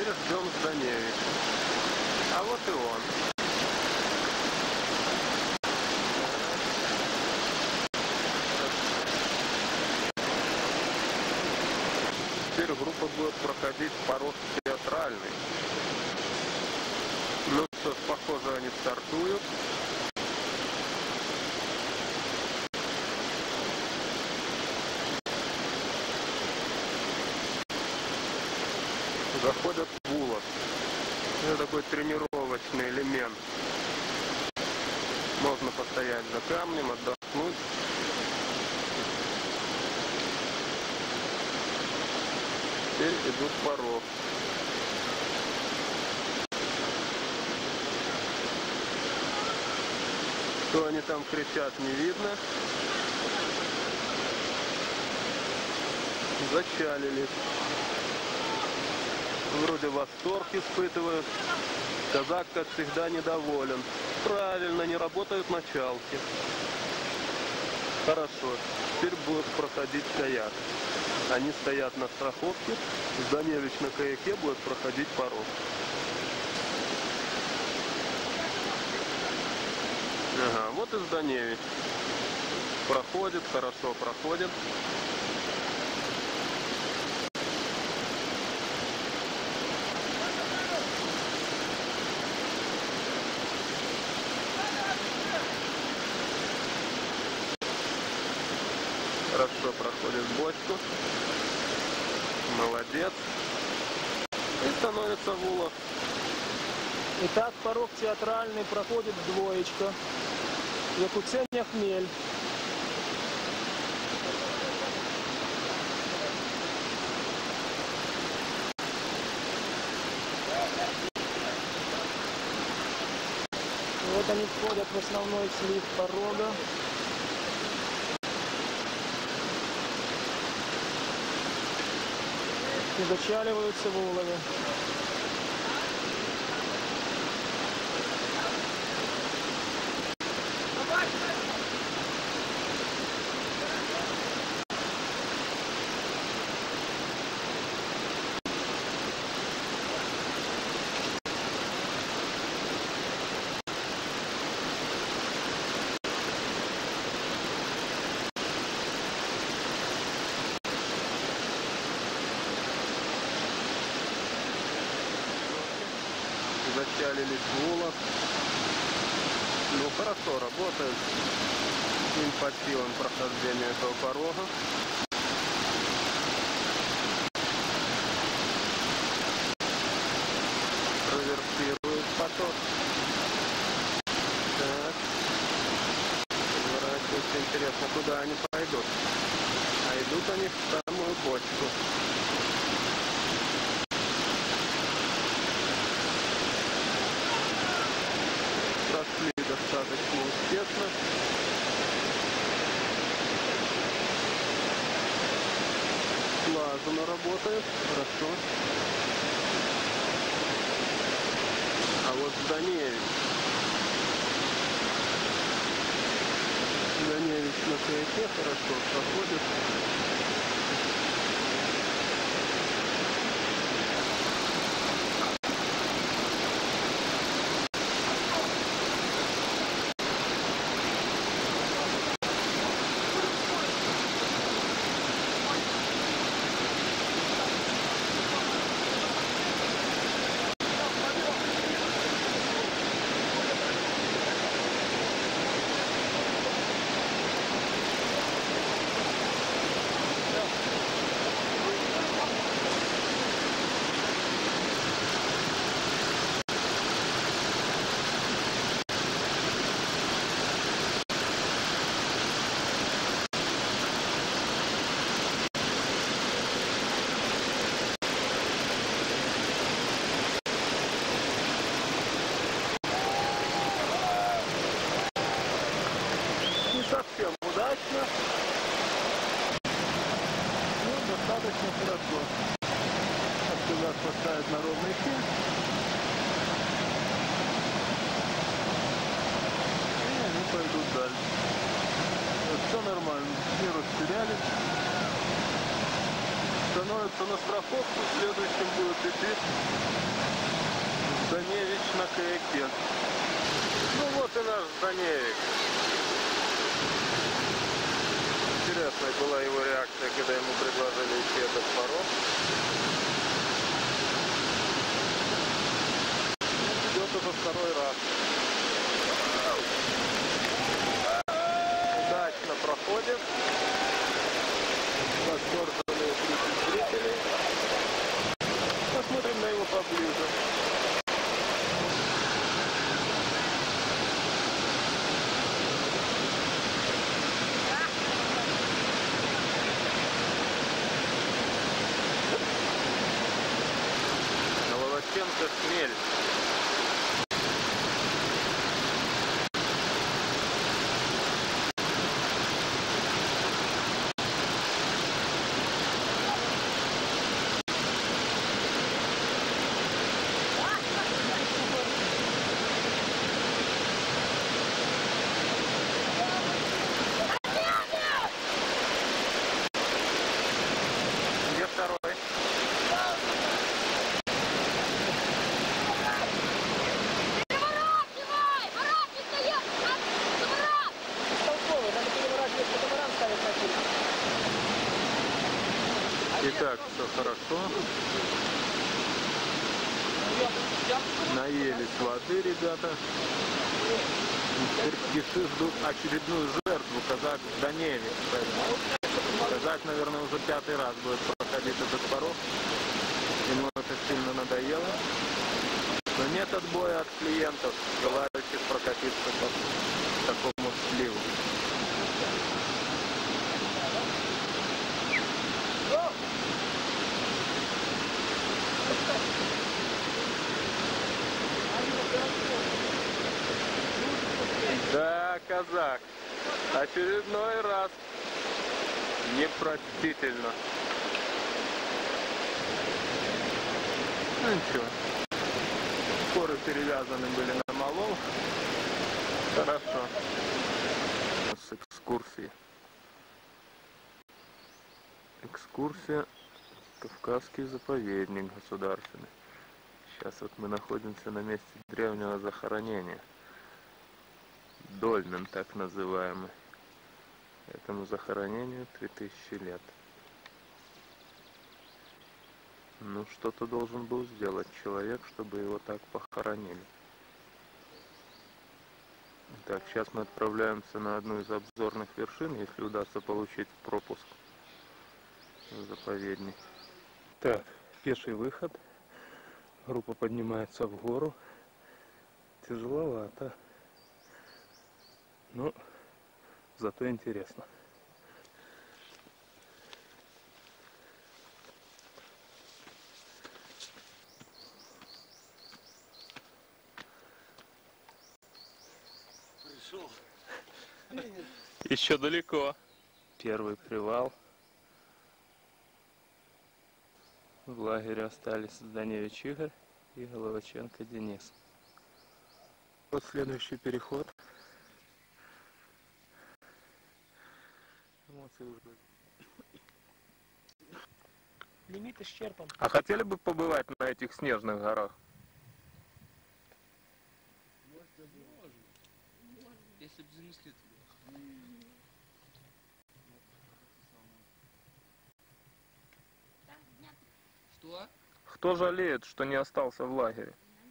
Теперь ждем Зданевич. А вот и он. Теперь группа будет проходить порог театральный. Ну что ж, похоже, они стартуют. Заходят в Булат. Это такой тренировочный элемент. Можно постоять за камнем, отдохнуть. Теперь идут порог. Что они там кричат, не видно. Зачалились. Вроде восторг испытывают. Казак, как всегда, недоволен. Правильно, не работают началки. Хорошо. Теперь будут проходить каяк. Они стоят на страховке. Зданевич на каяке будет проходить порог. Ага, вот и Зданевич. Проходит, хорошо проходит. Хорошо проходит бочку. Молодец. И становится Вулов. Итак, порог театральный проходит двоечка. Якуценя Хмель. Вот они входят в основной слив порога. И зачаливаются в улове. Зачалились в улов. Ну хорошо работает. Им по силам прохождения этого порога. Реверсирует поток. Так. Разворачивается. Интересно, куда они пойдут. А идут они в самую бочку. Прошли достаточно успешно. Слаженно работает. Хорошо. А вот Зданевич. Зданевич на каяке хорошо проходит. Совсем удачно. Ну, достаточно хорошо. Отсюда поставят на ровный хил. И они пойдут дальше. Вот, все нормально. Не растерялись. становится на страховку, следующим будет идти Зданевич на каяке. Ну вот и наш Зданевич. Интересная была его реакция, когда ему предложили идти этот паром. Идет уже второй раз. Удачно проходит. Восторженные крики зрителей. Посмотрим на его поближе. Головаченко хмель. Где второй? Толковый, надо переворачивать катамаран, ставить на курс. Итак, все хорошо. Наелись воды, ребята. Теперь киши ждут очередную жертву, казак Зданевич. Казак, наверное, уже 5-й раз будет проходить этот порог. Ему это сильно надоело. Но нет отбоя от клиентов, желающих прокатиться по такому сливу. Да, казак, очередной раз непростительно. Ну ничего, шпоры перевязаны были на малол. Хорошо. С экскурсии. Экскурсия Кавказский заповедник государственный. Сейчас вот мы находимся на месте древнего захоронения. Дольмен, так называемый. Этому захоронению 3000 лет. Ну, что-то должен был сделать человек, чтобы его так похоронили. Так, сейчас мы отправляемся на одну из обзорных вершин, если удастся получить пропуск в заповедник. Так, пеший выход. Группа поднимается в гору. Тяжеловато. Но зато интересно. Пришел. Еще далеко. Первый привал. В лагере остались Зданевич Игорь и Головаченко Денис. Вот следующий переход. Эмоции уже. Лимит исчерпан. А хотели бы побывать на этих снежных горах? Если бы занесли туда. Что? Кто жалеет, что не остался в лагере?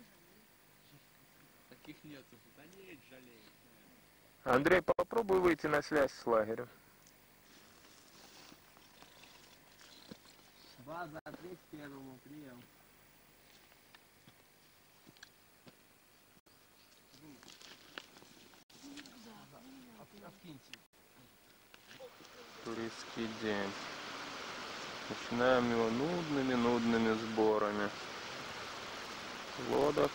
Таких нету. Да нет, жалеет. Андрей, попробуй выйти на связь с лагерем. База, ответь первому, прием. Откиньте. Туристский день. Начинаем его нудными сборами лодок.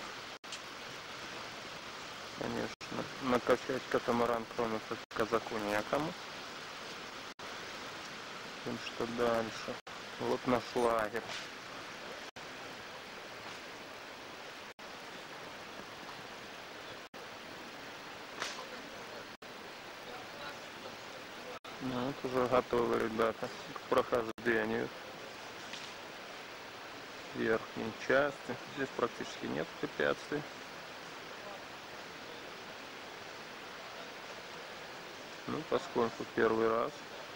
Конечно, накачать катамаран, кроме как казаку, некому. Тем, что дальше. Вот наш лагерь. Ну, вот уже готовы ребята к прохождению. верхней части. Здесь практически нет препятствий. Ну, поскольку первый раз,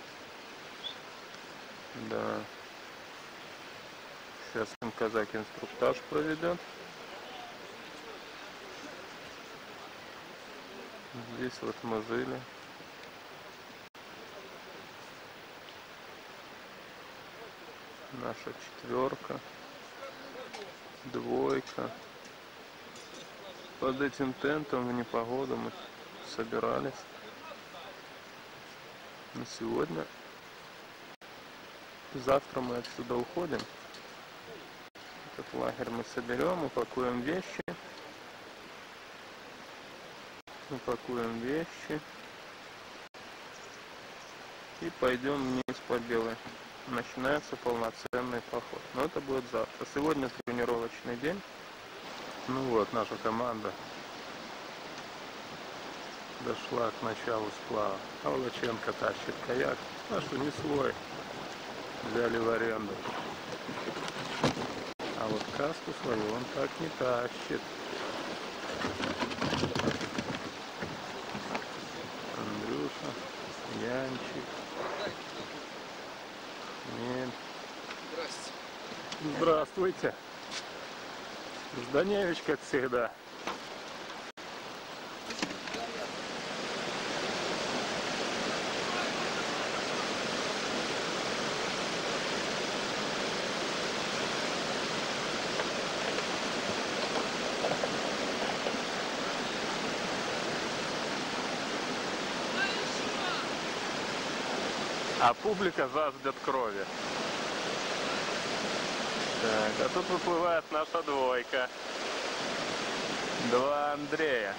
да, сейчас им казак инструктаж проведет. Здесь вот мы жили. Наша четверка, двойка. Под этим тентом в непогоду мы собирались. На сегодня. Завтра мы отсюда уходим. Этот лагерь мы соберем, упакуем вещи. Упакуем вещи. И пойдем вниз по Белой. Начинается полноценный поход. Но это будет завтра. Сегодня тренировочный день. Ну вот, наша команда дошла к началу сплава. А Волоченко тащит каяк. А что, не свой. Взяли в аренду. А вот каску свою он так не тащит. Андрюша, Янчик. Нет. Здрасте. Здравствуйте. Жданевич, как всегда. А публика жаждет крови. Так, а тут выплывает наша двойка. Два Андрея.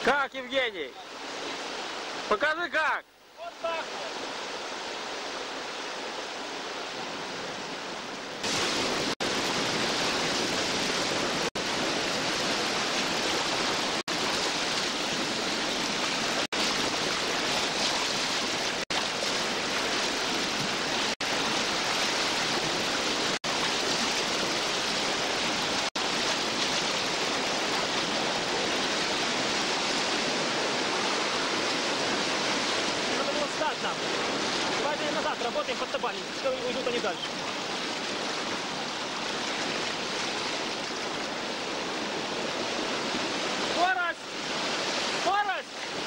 Как, Евгений? Покажи как. Вот так вот. Надо было встать нам. Давайте назад работаем под табальник, что уйдут они дальше. Скорость! Скорость!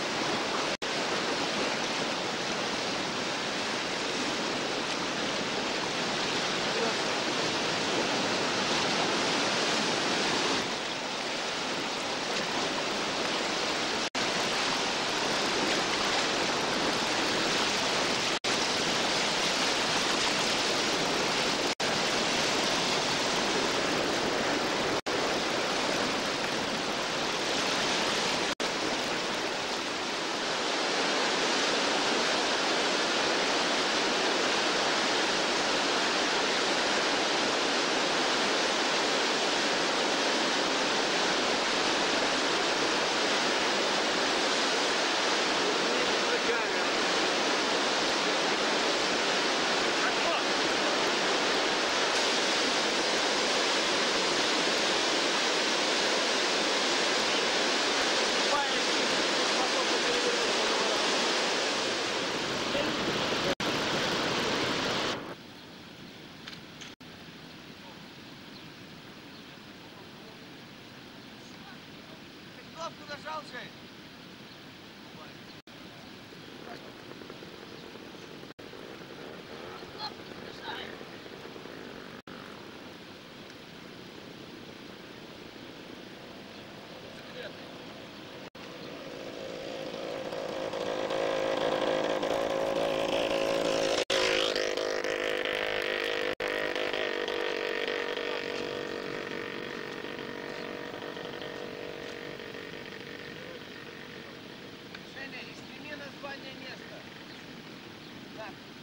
Кнопку нажал, Жень? Женя, сними название места. Так.